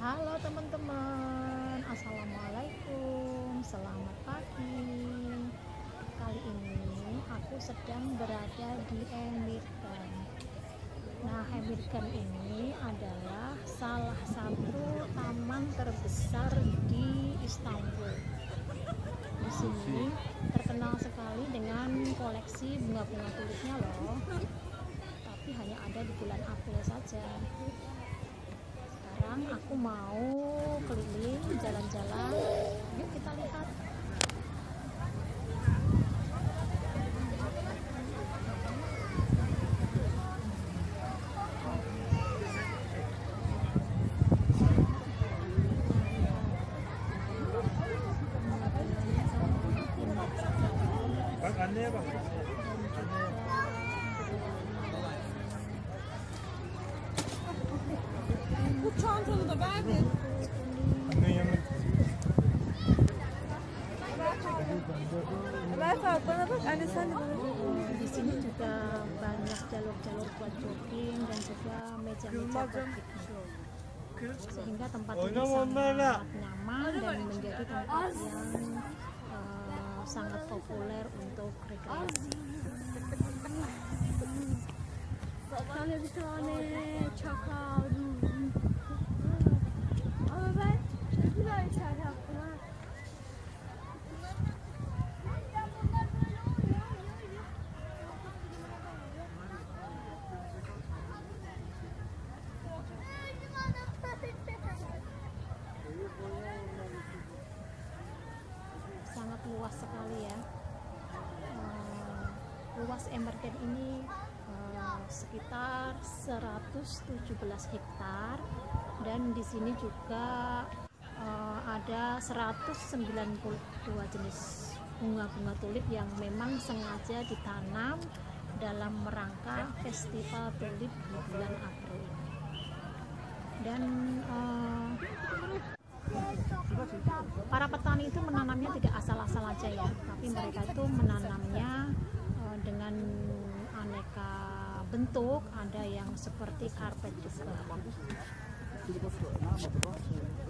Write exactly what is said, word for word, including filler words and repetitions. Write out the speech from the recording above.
Halo teman-teman, assalamualaikum, selamat pagi. Kali ini aku sedang berada di Emirgan. Nah, Emirgan ini adalah salah satu taman terbesar di Istanbul. Di sini terkenal sekali dengan koleksi bunga-bunga tulipnya loh. Tapi hanya ada di bulan April saja. Sekarang aku mau keliling jalan-jalan, yuk kita lihat. Bu çantanı da verdin. Rafa bana bak, anne sen de bana bak. Di sini juga banyak jalur-jalur buat jogging dan juga meja-meja buat piknik. Sehingga tempat ini sangat nyaman dan menjadi tempat yang uh, sangat populer untuk rekreasi. Sana bir tane çakal. Ama ben çok güzel işler yaptım ha. Sangat luas sekali ya. Uh, luas Emirgan ini uh, sekitar seratus tujuh belas hektar, dan di sini juga uh, ada seratus sembilan puluh dua jenis bunga-bunga tulip yang memang sengaja ditanam dalam rangka festival tulip di bulan April ini. Dan uh, para petani itu menanamnya tidak asal-asal aja ya, tapi mereka itu menanamnya uh, dengan aneka bentuk, ada yang seperti karpet juga.